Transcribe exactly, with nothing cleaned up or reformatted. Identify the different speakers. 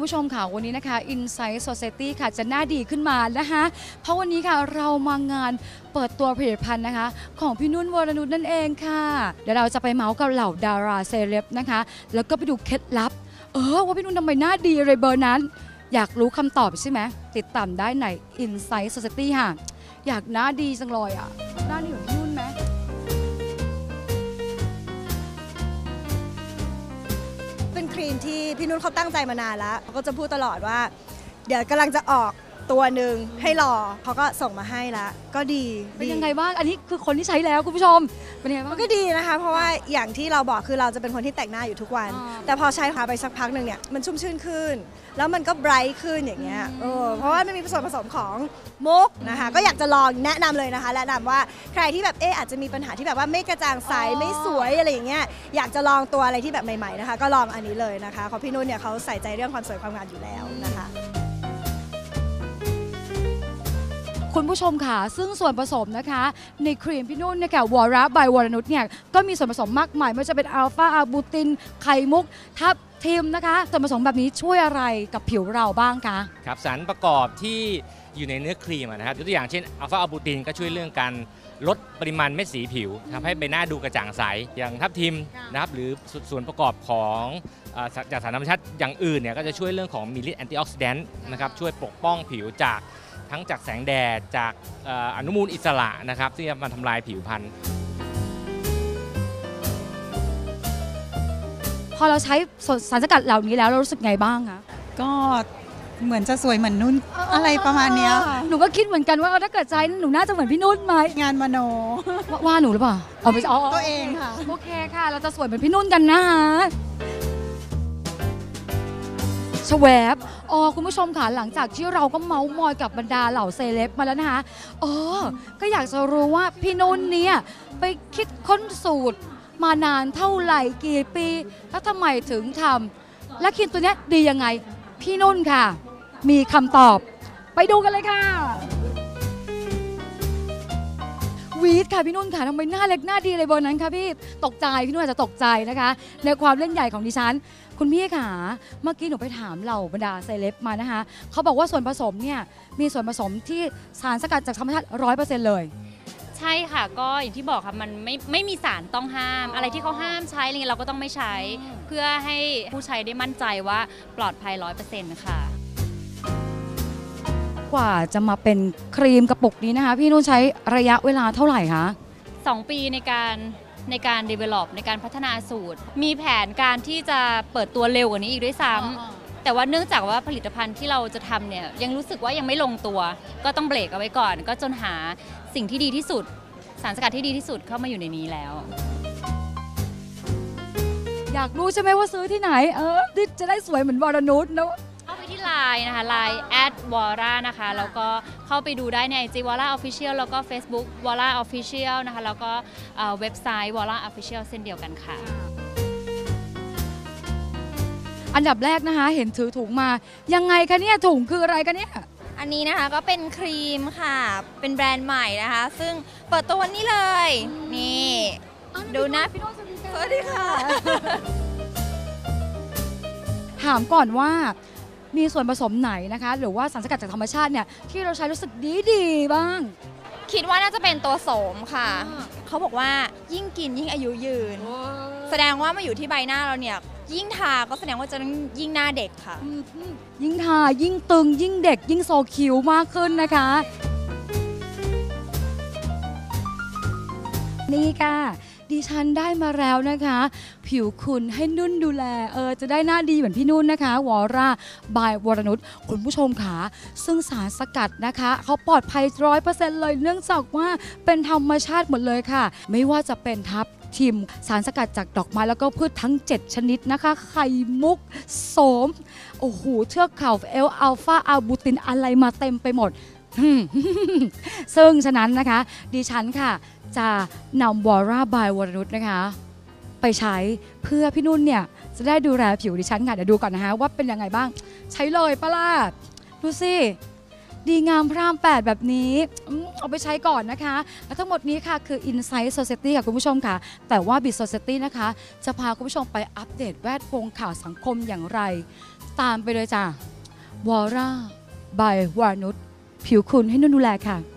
Speaker 1: ผู้ชมค่ะวันนี้นะคะ Insight Society ค่ะจะหน้าดีขึ้นมานะคะเพราะวันนี้ค่ะเรามางานเปิดตัวผลิตภัณฑ์นะคะของพี่นุ่นวรนุชนั่นเองค่ะเดี๋ยวเราจะไปเมาส์กับเหล่าดาราเซเลบนะคะแล้วก็ไปดูเคล็ดลับเออว่าพี่นุ่นทำไมหน้าดีอะไรเบอร์นั้นอยากรู้คำตอบใช่ไหมติดตามได้ใน Insight Society ค่ะอยากหน้าดีจังเลยอ่ะหน้าดีเหมือนพี่นุ่นไหม
Speaker 2: เป็นครีมที่พี่นุ่นเขาตั้งใจมานานแล้วเขาก็จะพูดตลอดว่าเดี๋ยวกำลังจะออกตัวหนึ่งให้รอเขาก็ส่งมาให้แล้วก็ดี
Speaker 1: เป็นยังไงบ้างอันนี้คือคนที่ใช้แล้วคุณผู้ชมเป็นยังไงบ้าง
Speaker 2: ก็ดีนะคะเพราะว่าอย่างที่เราบอกคือเราจะเป็นคนที่แต่งหน้าอยู่ทุกวันแต่พอใช้ไปสักพักหนึ่งเนี่ยมันชุ่มชื่นขึ้นแล้วมันก็ไบรท์ขึ้นอย่างเงี้ยเออเพราะว่ามันมีส่วนผสมของมุกนะคะก็อยากจะลองแนะนำเลยนะคะแนะนำว่าใครที่แบบเอออาจจะมีปัญหาที่แบบว่าไม่กระจ่างใสไม่สวยอะไรอย่างเงี้ยอยากจะลองตัวอะไรที่แบบใหม่ๆนะคะก็ลองอันนี้เลยนะคะเพราะพี่นุ่นเนี่ยเขาใส่ใจเรื่องความสวยความงามอยู่แล้วนะคะ
Speaker 1: คุณผู้ชมค่ะซึ่งส่วนผสมนะคะในครีมพี่นุ่นนะคะวอร่าบายวรนุชเนี่ยก็มีส่วนผสมมากมายไม่ว่าจะเป็นอัลฟาอาบูตินไข่มุกทับทิมนะคะส่วนผสมแบบนี้ช่วยอะไรกับผิวเราบ้างคะ
Speaker 3: ครับสารประกอบที่อยู่ในเนื้อครีมนะครับยกตัวอย่างเช่นอัลฟาอาบูตินก็ช่วยเรื่องการลดปริมาณเม็ดสีผิวทำให้ใบหน้าดูกระจ่างใสอย่างทับทิมนะครับหรือส่วนประกอบของจากสารธรรมชาติอย่างอื่นเนี่ยก็จะช่วยเรื่องของมีฤทธิ์แอนตี้ออกซิแดนต์นะครับช่วยปกป้องผิวจากทั้งจากแสงแดดจากอนุมูลอิสระนะครับที่จะมาทำลายผิวพรรณ
Speaker 1: พอเราใช้สารสกัดเหล่านี้แล้วเรารู้สึกไงบ้างคะ
Speaker 4: ก็เหมือนจะสวยเหมือนนุ่นอะไรประมาณนี้
Speaker 1: หนูก็คิดเหมือนกันว่าถ้าเกิดใจหนูน่าจะเหมือนพี่นุ่นไหม
Speaker 4: งานมโน
Speaker 1: ว่าหนูหรือเปล่าเอาไป
Speaker 4: เอาตัวเองค่ะ
Speaker 1: โอเคค่ะเราจะสวยเหมือนพี่นุ่นกันนะคะชแวบอ๋อคุณผู้ชมค่ะหลังจากที่เราก็เมาส์มอยกับบรรดาเหล่าเซเลบมาแล้วนะคะอ๋อก็อยากจะรู้ว่าพี่นุ่นเนี่ยไปคิดค้นสูตรมานานเท่าไหร่กี่ปีแล้วทำไมถึงทำและครีมตัวนี้ดียังไงพี่นุ่นค่ะมีคำตอบไปดูกันเลยค่ะวีดค่ะพี่นุ่นค่ะทำไมหน้าเล็กหน้าดีอะไรเบอร์นั้นคะพี่ตกใจพี่นุ่นอาจจะตกใจนะคะในความเล่นใหญ่ของดิฉันคุณพี่ค่ะเมื่อกี้หนูไปถามเหล่าบรรดาเซเลบมานะคะเขาบอกว่าส่วนผสมเนี่ยมีส่วนผสมที่สารสกัดจากธรรมชาติร้อยเปอร์เซ็นต์เลย
Speaker 5: ใช่ค่ะก็อย่างที่บอกค่ะมันไม่ไม่มีสารต้องห้ามอะไรที่เขาห้ามใช้อะไรเงี้ยเราก็ต้องไม่ใช้เพื่อให้ผู้ใช้ได้มั่นใจว่าปลอดภัย ร้อยเปอร์เซ็นต์ ค่ะ
Speaker 1: กว่าจะมาเป็นครีมกระปุกนี้นะคะพี่นุ่นใช้ระยะเวลาเท่าไหร่คะ
Speaker 5: สองปีในการในการ develop ในการพัฒนาสูตรมีแผนการที่จะเปิดตัวเร็วกว่านี้อีกด้วยซ้ำแต่ว่าเนื่องจากว่าผลิตภัณฑ์ที่เราจะทำเนี่ยยังรู้สึกว่ายังไม่ลงตัวก็ต้องเบรกเอาไว้ก่อนก็จนหาสิ่งที่ดีที่สุดสารสกัดที่ดีที่สุดเข้ามาอยู่ในนี้แล้ว
Speaker 1: อยากรู้ใช่ไหมว่าซื้อที่ไหนเออจะได้สวยเหมือนวรนุชนะ
Speaker 5: เข้าไปที่ไลน์นะคะไลน์ แอท วอร่า นะคะแล้วก็เข้าไปดูได้ใน ไอ จี วอร่า Official แล้วก็ Facebook วอร่า Official นะคะแล้วก็เว็บไซต์ วอร่า Official เช่นเดียวกันค่ะ
Speaker 1: อันดับแรกนะคะเห็นถือถุงมายังไงคะเนี่ยถุงคืออะไรคะเนี่ย
Speaker 6: อันนี้นะคะก็เป็นครีมค่ะเป็นแบรนด์ใหม่นะคะซึ่งเปิดตัววันนี้เลยนี่ดูนะพี่นุ่นสวัสดีค่ะ
Speaker 1: ถามก่อนว่ามีส่วนผสมไหนนะคะหรือว่าสารสกัดจากธรรมชาติเนี่ยที่เราใช้รู้สึกดีดีบ้าง
Speaker 6: คิดว่าน่าจะเป็นตัวโสมค่ะเขาบอกว่ายิ่งกินยิ่งอายุยืนแสดงว่ามาอยู่ที่ใบหน้าเราเนี่ยยิ่งทาก็แสดงว่าจะยิ่งหน้าเด็กค่ะ
Speaker 1: ยิ่งทายิ่งตึงยิ่งเด็กยิ่งโซคิวมากขึ้นนะคะนี่ค่ะดิฉันได้มาแล้วนะคะผิวคุณให้นุ่นดูแลเออจะได้หน้าดีเหมือนพี่นุ่นนะคะวอร่าบายวรนุชคุณผู้ชมค่ะซึ่งสารสกัดนะคะเขาปลอดภัย ร้อยเปอร์เซ็นต์ เลยเนื่องจากว่าเป็นธรรมชาติหมดเลยค่ะไม่ว่าจะเป็นทับทิมสารสกัดจากดอกไม้แล้วก็พืชทั้งเจ็ดชนิดนะคะไข่มุกโสมโอ้โหเทือกเขาเอลอัลฟาอาบูตินอะไรมาเต็มไปหมดซึ่งฉะนั้นนะคะดิฉันค่ะจะนำวอร่าบายวรนุชนะคะไปใช้เพื่อพี่นุ่นเนี่ยจะได้ดูแลผิวดิฉันค่ะเดี๋ยวดูก่อนนะคะว่าเป็นยังไงบ้างใช้เลยปะล่ะดูสิดีงามพระรามแปดแบบนี้อืมเอาไปใช้ก่อนนะคะและทั้งหมดนี้ค่ะคือ Insight Society ค่ะคุณผู้ชมค่ะแต่ว่า Bit Society นะคะจะพาคุณผู้ชมไปอัปเดตแวดวงข่าวสังคมอย่างไรตามไปเลยจ้ะวอร่าบายวานุชผิวคุณให้นุ่นดูแลค่ะ